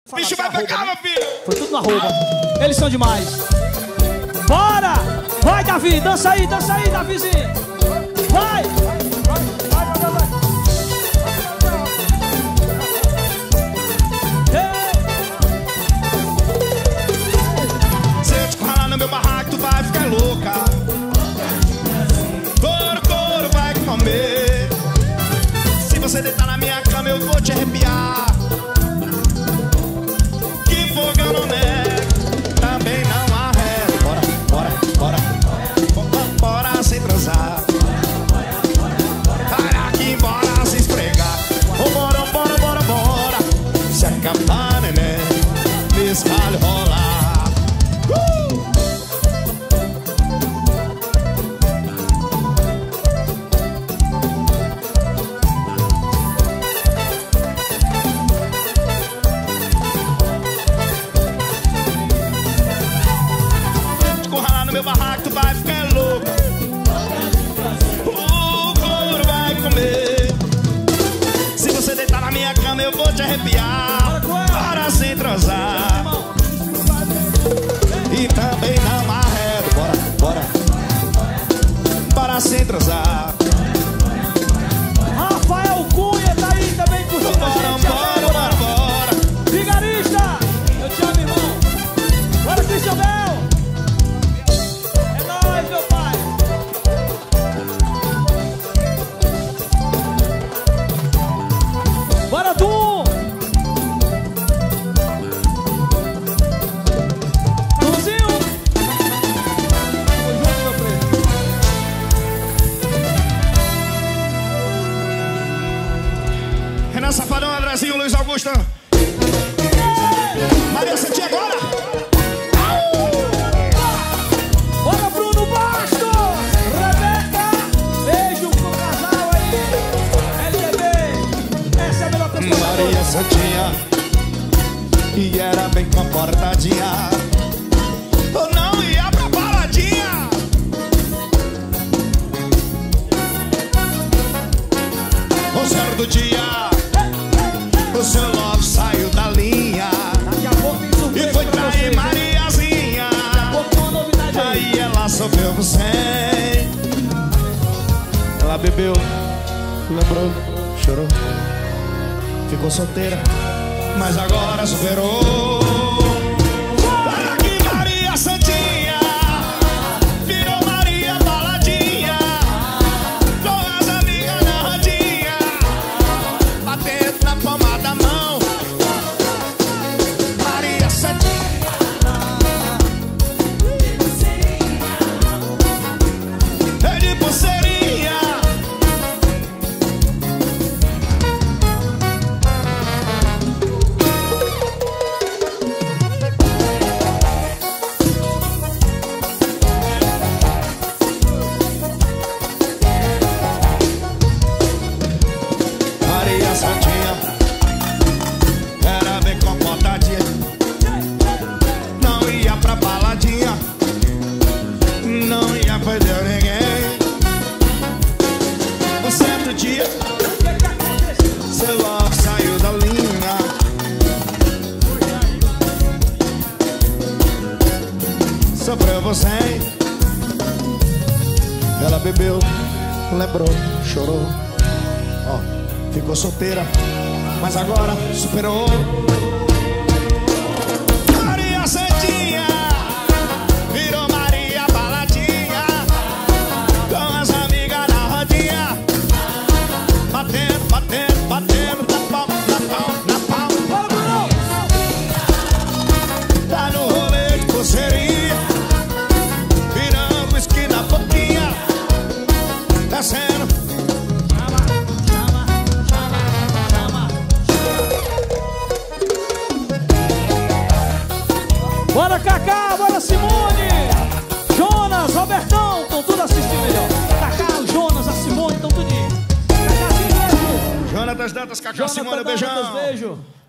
Bicho vai pegar, meu filho. Foi tudo no arroba. Eles são demais. Bora! Vai, Davi, dança aí, Davizinho. Vai! Se eu te colar no meu barraco, tu vai ficar louca. Couro vai comer. Se você deitar na minha cama, eu vou te arrepiar. Que fogo eu não nego, também não arredo. Bora sem transar. Para aqui, bora se esfregar. Bora. Se acabar, neném, me espalha rolar. No meu barraco tu vai ficar louca. O couro vai comer. Se você deitar na minha cama eu vou te arrepiar. Bora sem transar. E também não arredo. Bora sem transar. Rafael Cunha tá aí também curtindo a gente. Bora. Vigarista, eu te amo, irmão. Bora, Cristian Bel. Meu pai. Bora, Dum! Dumzinho! Tamo junto, meu preto. Renan Safadão, Andrezinho, Luiz Augusto. Maria Santinha agora! Maria Santinha, e era bem comportadinha. Eu não ia pra baladinha. Um certo dia o seu love saiu da linha e foi trair Mariazinha. Aí ela sofreu você. Ela bebeu, lembrou, chorou, ficou solteira, mas agora superou. Olha aqui, Maria Santinha virou Maria Baladinha, com as amigas na rodinha, batendo na palma da mão. Maria Santinha é de pulseirinha. Era bem comportadinha, não ia pra baladinha, não ia perder ninguém. Um certo dia seu love saiu da linha, sofreu você. Ela bebeu, lembrou, chorou, ficou solteira, mas agora superou. Maria Santinha virou Maria Baladinha, com as amigas na rodinha, batendo na palma. Tá no rolê de pulseirinha, virando esquina na boquinha, descendo. Bora, Cacá, bora, Simone, Jonas, Robertão, estão tudo assistindo melhor. Cacá, o Jonas, a Simone, estão tudo. Cacá, beijo. Jonas das Dantas, Cacá, Simone, beijão. Beijo.